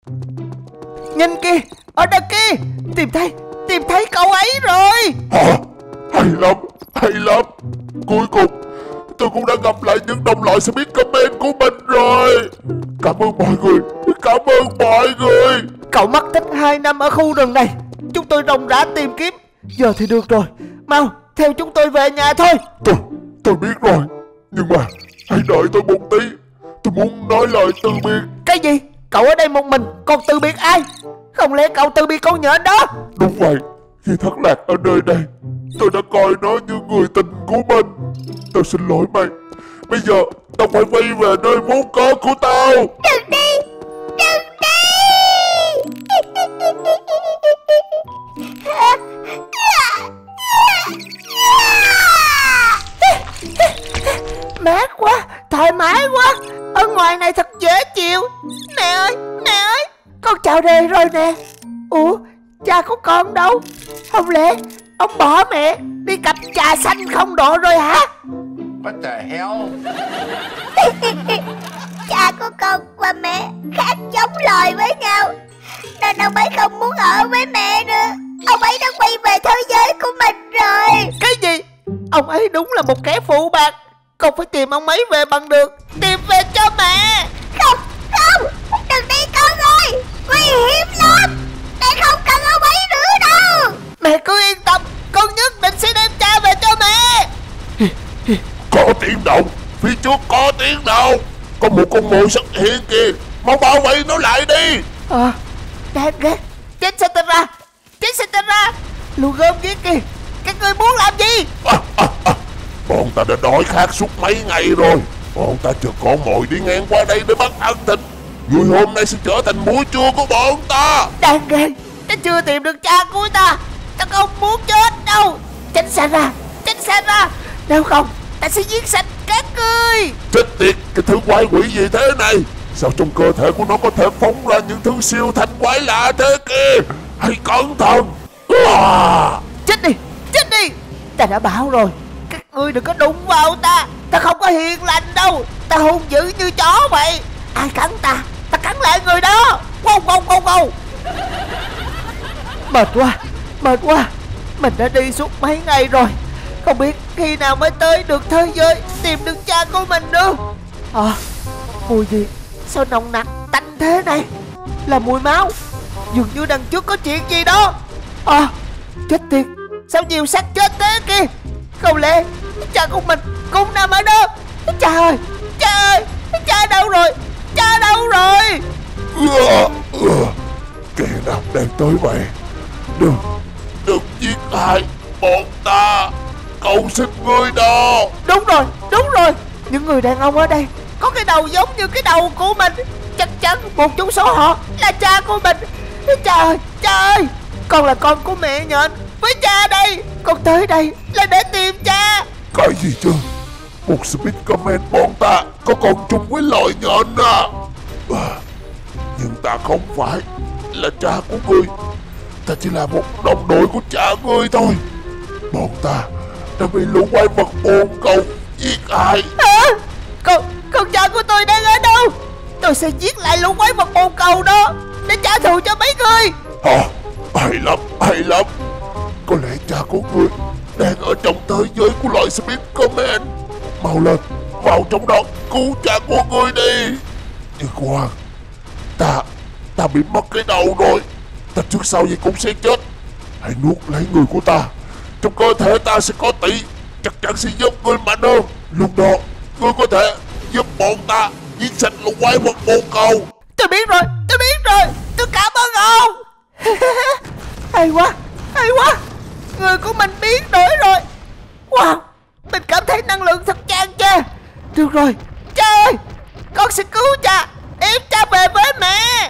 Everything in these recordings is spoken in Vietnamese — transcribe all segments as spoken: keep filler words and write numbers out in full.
Nhìn kìa, ở đằng kia. Tìm thấy, tìm thấy cậu ấy rồi. Hả? Hay lắm, hay lắm. Cuối cùng tôi cũng đã gặp lại những đồng loại Speed Comment của mình rồi. Cảm ơn mọi người, cảm ơn mọi người. Cậu mất tích hai năm ở khu rừng này, chúng tôi ròng rã tìm kiếm. Giờ thì được rồi, mau theo chúng tôi về nhà thôi. Tôi, tôi biết rồi. Nhưng mà hãy đợi tôi một tí. Tôi muốn nói lời từ biệt. Cái gì? Cậu ở đây một mình, còn từ biệt ai? Không lẽ cậu từ biệt con nhện đó? Đúng vậy. Khi thất lạc ở nơi đây, tôi đã coi nó như người tình của mình. Tao xin lỗi mày. Bây giờ tao phải quay về nơi vốn có của tao. Đừng đi, đừng đi. Mát quá, thoải mái quá. Ở ngoài này thật dễ chịu. Mẹ ơi, mẹ ơi, con chào đời rồi nè. Ủa, cha của con đâu? Không lẽ ông bỏ mẹ đi cặp trà xanh không độ rồi hả? What the hell? Cha của con và mẹ khác giống loài với nhau, nên ông ấy không muốn ở với mẹ nữa. Ông ấy đã quay về thế giới của mình rồi. Cái gì? Ông ấy đúng là một kẻ phụ bạc. Con phải tìm ông ấy về bằng được. Tìm về cho mẹ. Không, không, đừng đi con ơi. Nguy hiểm lắm. Mẹ không cần ông ấy nữa đâu. Mẹ cứ yên tâm, con nhất định sẽ đem cha về cho mẹ. Có tiếng động. Phía trước có tiếng động. Có một con mồi xuất hiện kìa. Mau bảo vệ nó lại đi. Ờ, đáng ghét. Chết Satara, chết Satara. Lù gom kia kìa. Các ngươi muốn làm gì? À, à, à. Bọn ta đã đói khát suốt mấy ngày rồi. Bọn ta chờ con mồi đi ngang qua đây để bắt ăn thịt. Người hôm nay sẽ trở thành muối chua của bọn ta. Đáng ghê, ta chưa tìm được cha của ta. Ta không muốn chết đâu. Tránh xa ra, tránh xa ra. Nếu không, ta sẽ giết sạch các ngươi. Chết tiệt, cái thứ quái quỷ gì thế này? Sao trong cơ thể của nó có thể phóng ra những thứ siêu thanh quái lạ thế kia? Hãy cẩn thận. À! Chết đi, chết đi. Ta đã bảo rồi, các ngươi đừng có đụng vào ta. Ta không có hiền lành đâu. Ta hung dữ như chó vậy. Ai cắn ta, ta cắn lại người đó. Wow, wow, wow, wow. Mệt quá, mệt quá. Mình đã đi suốt mấy ngày rồi, không biết khi nào mới tới được thế giới tìm được cha của mình nữa. À, mùi gì sao nồng nặc tanh thế này? Là mùi máu. Dường như đằng trước có chuyện gì đó. À, chết tiệt, sao nhiều xác chết thế kia? Không lẽ cha của mình cũng nằm ở đó? Cha ơi, cha ơi, cha đâu rồi? Cha đâu rồi? À, à, kẻ nào đang tới vậy? Đừng, đừng giết hại bọn ta. Cầu xin ngươi đó. Đúng rồi, đúng rồi. Những người đàn ông ở đây có cái đầu giống như cái đầu của mình. Chắc chắn một trong số họ là cha của mình. Cha ơi, cha ơi, con là con của mẹ nhện với cha đây. Con tới đây là để tìm cha. Cái gì chứ? Một Speed Comment bọn ta có còn chung với loài nhện à? À, nhưng ta không phải là cha của ngươi. Ta chỉ là một đồng đội của cha ngươi thôi. Bọn ta đã bị lũ quái vật bồn cầu giết hại. À, con, con cha của tôi đang ở đâu? Tôi sẽ giết lại lũ quái vật bồn cầu đó để trả thù cho mấy người. À, hay lắm, hay lắm. Có lẽ cha của ngươi đang ở trong thế giới của loài Speed Comment. Mau lên, vào trong đó cứu cha của ngươi đi. Nhưng khoan, ta, ta bị mất cái đầu rồi. Ta trước sau gì cũng sẽ chết. Hãy nuốt lấy người của ta. Trong cơ thể ta sẽ có tỷ, chắc chắn sẽ giúp ngươi mạnh hơn. Lúc đó, ngươi có thể giúp bọn ta giết sạch lũ quái vật bồn cầu. Tôi biết rồi, tôi biết rồi. Tôi cảm ơn ông. Hay quá, hay quá. Người của mình biến đổi rồi. Wow, mình cảm thấy năng lượng thật chan trề. Được rồi, cha ơi, con sẽ cứu cha, đem cha về với mẹ.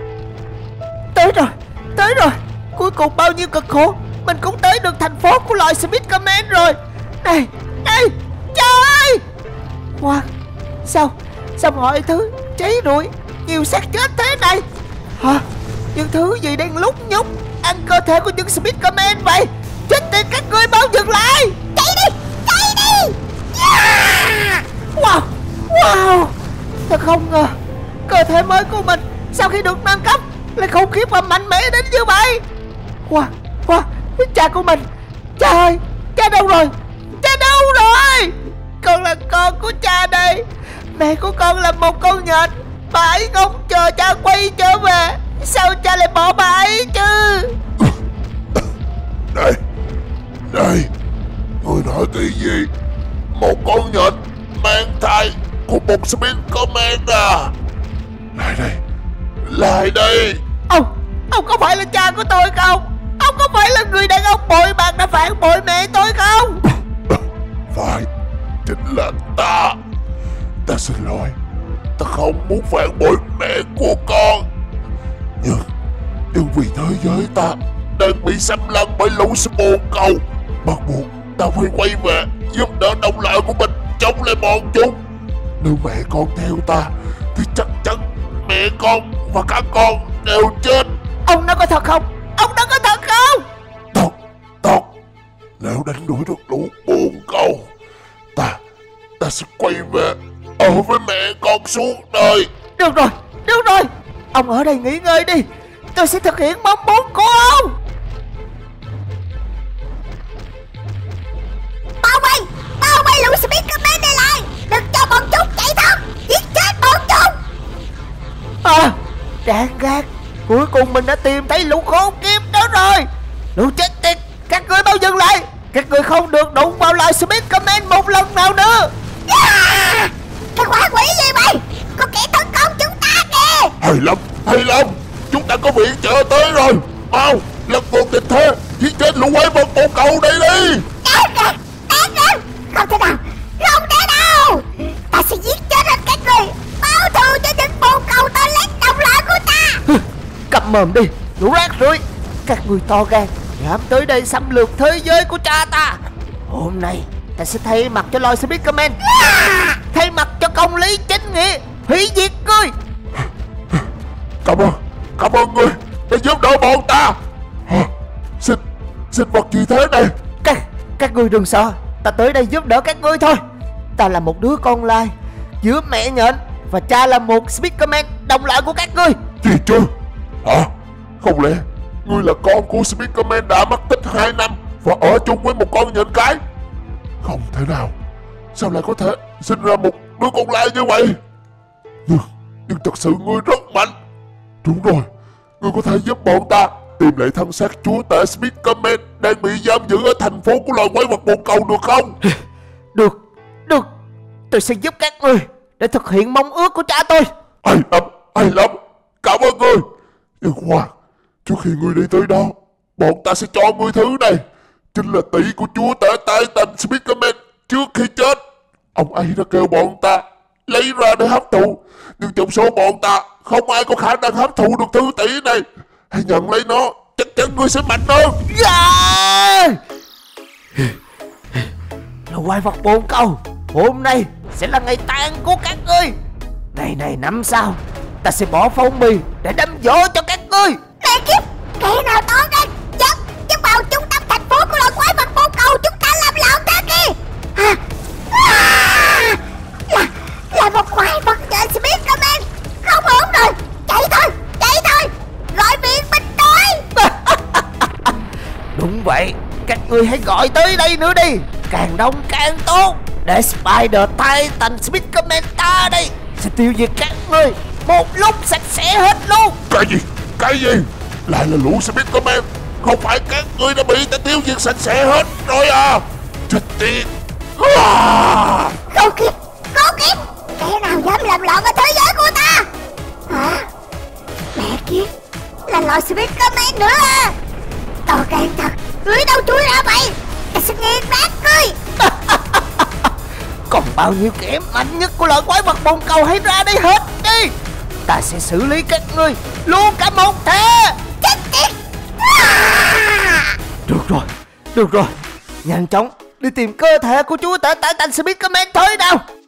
Tới rồi, tới rồi. Cuối cùng bao nhiêu cực khổ, mình cũng tới được thành phố của loài Speed Comment rồi. Này, này, cha ơi. Wow, sao, sao mọi thứ cháy rụi, nhiều xác chết thế này? Hả? Những thứ gì đang lúc nhúc ăn cơ thể của những Speed Comment vậy? Chết tiệt, các ngươi mau dừng lại. Chạy đi, chạy đi. Yeah! Wow, wow. Thật không ngờ cơ thể mới của mình Sau khi được nâng cấp lại khủng khiếp và mạnh mẽ đến như vậy. Wow, wow, cha của mình. Cha ơi, cha đâu rồi? Cha đâu rồi? Con là con của cha đây. Mẹ của con là một con nhện. Bà ấy không chờ cha quay trở về. Sao cha lại bỏ bà ấy chứ? Này, này, người nói cái gì? Một con nhện mang thai của một Speakerman à? Lại đây, lại đây. Ông, ông có phải là cha của tôi không? Ông có phải là người đàn ông bội bạc đã phản bội mẹ tôi không? Phải, chính là ta. Ta xin lỗi. Ta không muốn phản bội mẹ của con. Nhưng, nhưng vì thế giới ta đang bị xâm lăng bởi lũ bồ câu, bắt buộc ta phải quay về giúp đỡ đồng loại của mình chống lại bọn chúng. Nếu mẹ con theo ta thì chắc chắn mẹ con và các con đều chết. Ông nói có thật không? Ông nói có thật không? Thật, thật. Nếu đánh đuổi được lũ bồ câu, ta, ta sẽ quay về ở với mẹ con suốt đời. Được rồi, được rồi. Ông ở đây nghỉ ngơi đi. Tôi sẽ thực hiện mong muốn của ông. Bao vây, bao vây lũ Speakerman này lại. Đừng cho bọn chúng chạy thoát. Giết chết bọn chúng. À, đáng ghét. Cuối cùng mình đã tìm thấy lũ khốn kiếp đó rồi. Lũ chết tiệt. Các người mau dừng lại. Các người không được đụng vào lại Speakerman một lần nào nữa. À, cái quái quỷ gì vậy? Có kẻ tấn công chúng ta kìa. Hay lắm, hay lắm. Chúng ta có viện trợ tới rồi. Mau, lật ngược tình thế. Giết chết lũ quái vật bồ câu đây đi. Đáng ghét, đáng ghét. Không thể nào, không thể nào. Ta sẽ giết chết hết các người. Báo thù cho những bồ câu to lớn đồng loại của ta. Câm mồm đi, lũ rác rưởi. Các người to gan dám tới đây xâm lược thế giới của cha ta. Hôm nay ta sẽ thay mặt cho loài Speakerman, thay mặt cho công lý chính nghĩa, hủy diệt ngươi. Cảm ơn, cảm ơn ngươi đã giúp đỡ bọn ta. Hả? Xin, xin vật gì thế này? Các, các ngươi đừng sợ. Ta tới đây giúp đỡ các ngươi thôi. Ta là một đứa con lai giữa mẹ nhện và cha là một Speakerman đồng loại của các ngươi. Gì chứ? Hả? Không lẽ ngươi là con của Speakerman đã mất tích hai năm và ở chung với một con nhện cái? Không thể nào. Sao lại có thể sinh ra một đứa con lai như vậy? Nhưng, nhưng thật sự ngươi rất mạnh. Đúng rồi, ngươi có thể giúp bọn ta tìm lại thân xác chúa tể Speakerman đang bị giam giữ ở thành phố của loài quái vật bồ câu được không? Được, được. Tôi sẽ giúp các ngươi để thực hiện mong ước của cha tôi. Hay lắm, hay lắm. Cảm ơn ngươi. Nhưng khoan, trước khi ngươi đi tới đó, bọn ta sẽ cho ngươi thứ này. Chính là tỷ của chúa tể Titan Speakerman trước khi chết. Ông ấy đã kêu bọn ta lấy ra để hấp thụ. Nhưng trong số bọn ta không ai có khả năng hấp thụ được thứ tỷ này. Hãy nhận lấy nó, chắc chắn ngươi sẽ mạnh hơn. Yeah! Lũ quái vật bồn câu, hôm nay sẽ là ngày tàn của các ngươi. Ngày này năm sau, ta sẽ bỏ phong bì để đâm dỗ cho các ngươi. Mẹ kiếp, kẻ nào to gan dám dám vào trung tâm thành phố của loài quái vật bồ câu chúng ta làm loạn thế kia. À, à, là là một quái vật nhện Speakerman. Không ổn rồi, chạy thôi, chạy thôi, gọi viện binh tới. Đúng vậy, các ngươi hãy gọi tới đây nữa đi. Càng đông càng tốt. Để Spider Titan Speakerman ta đây sẽ tiêu diệt các ngươi một lúc sạch sẽ hết luôn. Cái gì? Cái gì? Lại là lũ Speakerman. Không phải các ngươi đã bị ta tiêu diệt sạch sẽ hết rồi à? Chết tiệt. À! Khốn kiếp, khốn kiếp, kẻ nào dám làm loạn ở thế giới của ta? Hả? Mẹ kiếp, là loài Speakerman nữa à? To gan thật, ngươi đâu chui ra vậy? Ta sẽ nghiền nát ngươi. Còn bao nhiêu kẻ mạnh nhất của loài quái vật bồn cầu hãy ra đây hết đi. Ta sẽ xử lý các ngươi luôn cả một thể. Chết tiệt. À! Được rồi, được rồi. Nhanh chóng đi tìm cơ thể của chúa tể Titan Speakerman thôi nào.